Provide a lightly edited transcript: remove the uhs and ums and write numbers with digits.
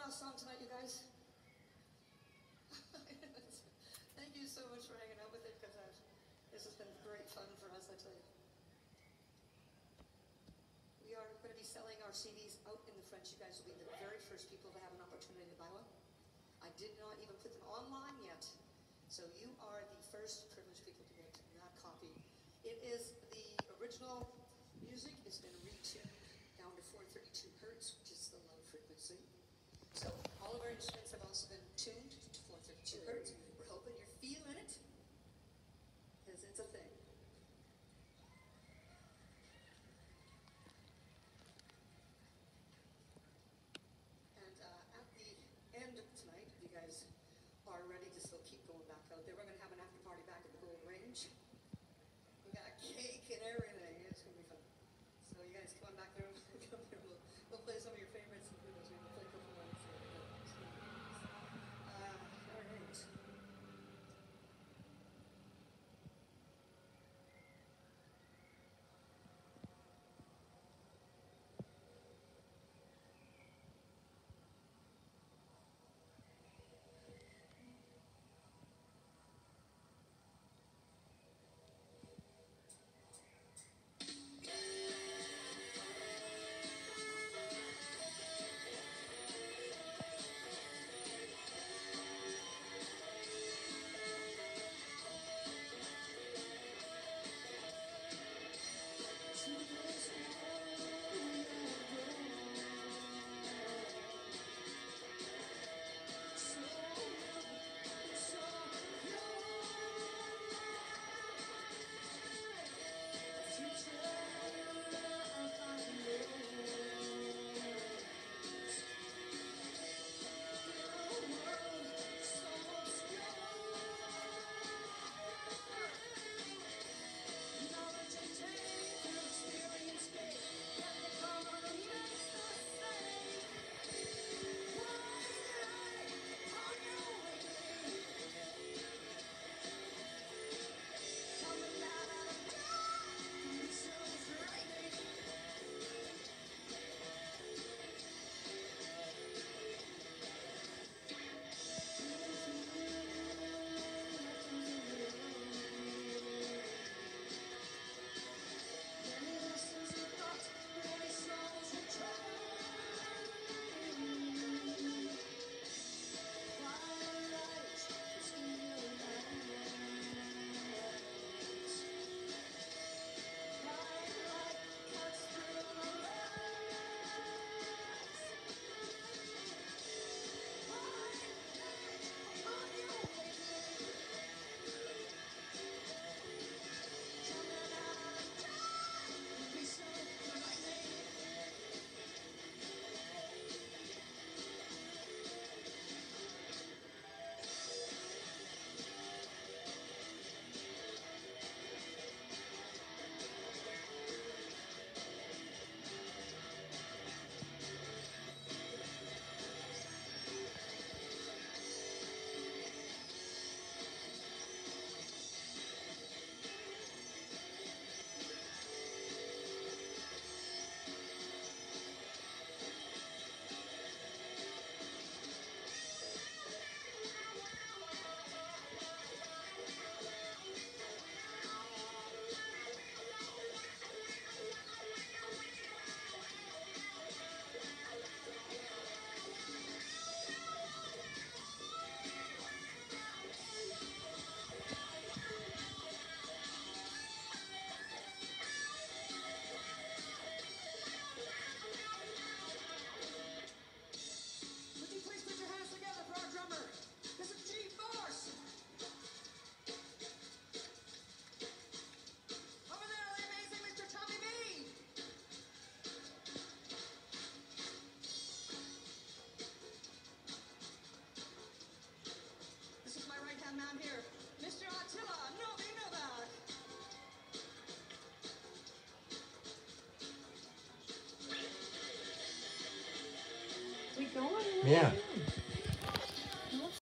last song tonight, you guys? Thank you so much for hanging out with it, because this has been great fun for us, I tell you. We are going to be selling our CDs out in the French. You guys will be the very first people to have an opportunity to buy one. I did not even put them online yet. So you are the first privileged people to get that copy. It is the original music. It's been retuned down to 432 hertz, which is the low frequency. So all of our instruments have also been tuned to 432 hertz. We're hoping you're feeling it, because it's a thing. And at the end of tonight, if you guys are ready to still keep going back out there, we're going to have an after party back at the Gold Range. We got cake and everything. It's going to be fun. So you guys come on back there. We'll play some of your favorites. We'll play a couple ones. All right. Man here, Mr. Attila Novi Novak. We going? Yeah.